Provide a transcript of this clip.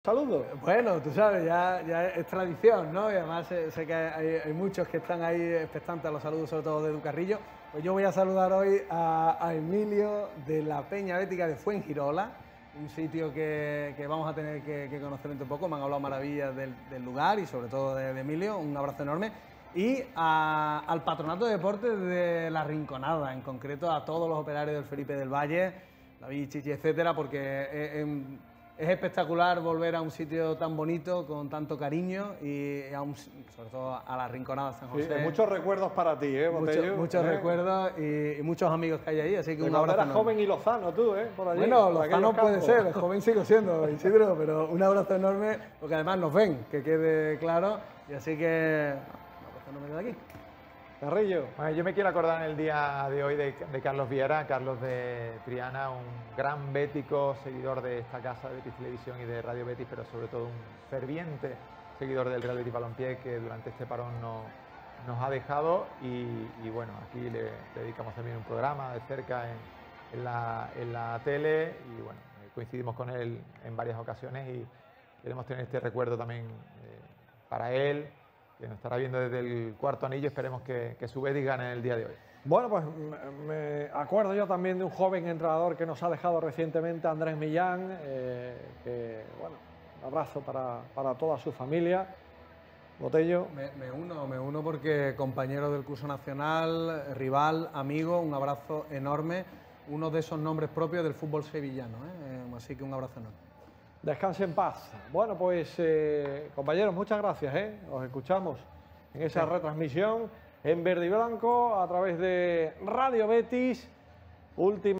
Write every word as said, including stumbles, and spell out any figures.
Saludos. Bueno, tú sabes, ya, ya es tradición, ¿no? Y además sé, sé que hay, hay muchos que están ahí expectantes a los saludos, sobre todo de Edu Carrillo. Pues yo voy a saludar hoy a, a Emilio de la Peña Bética de Fuengirola, un sitio que, que vamos a tener que, que conocer dentro de poco. Me han hablado maravillas del, del lugar y sobre todo de, de Emilio. Un abrazo enorme. Y a, al Patronato de Deportes de La Rinconada, en concreto a todos los operarios del Felipe del Valle, David, Chichi, etcétera, porque es, es, es espectacular volver a un sitio tan bonito, con tanto cariño y a un, sobre todo a La Rinconada San José. Sí, muchos recuerdos para ti, ¿eh, Botello? Muchos, muchos ¿Eh? recuerdos y, y muchos amigos que hay ahí, así que De un abrazo. Eras joven y lozano tú, ¿eh? Por allí, bueno, por lozano puede campos. ser, joven sigo siendo, Isidro, pero un abrazo enorme, porque además nos ven, que quede claro, y así que un abrazo enorme de aquí. Carrillo. Bueno, yo me quiero acordar en el día de hoy de, de Carlos Viera, Carlos de Triana, un gran bético, seguidor de esta casa de Betis Televisión y de Radio Betis, pero sobre todo un ferviente seguidor del Real Betis Balompié que durante este parón no, nos ha dejado y, y bueno, aquí le, le dedicamos también un programa de cerca en, en, la, en la tele y bueno, coincidimos con él en varias ocasiones y queremos tener este recuerdo también eh, para él, que nos estará viendo desde el cuarto anillo. Esperemos que, que su Betis gane el día de hoy. Bueno, pues me acuerdo yo también de un joven entrenador que nos ha dejado recientemente, Andrés Millán, eh, que, bueno, un abrazo para, para toda su familia. Botello. Me, me uno, me uno porque compañero del curso nacional, rival, amigo, un abrazo enorme, uno de esos nombres propios del fútbol sevillano, ¿eh? Así que un abrazo enorme. Descanse en paz. Bueno, pues eh, compañeros, muchas gracias. ¿eh? Os escuchamos en esa sí. retransmisión en verde y blanco a través de Radio Betis. Última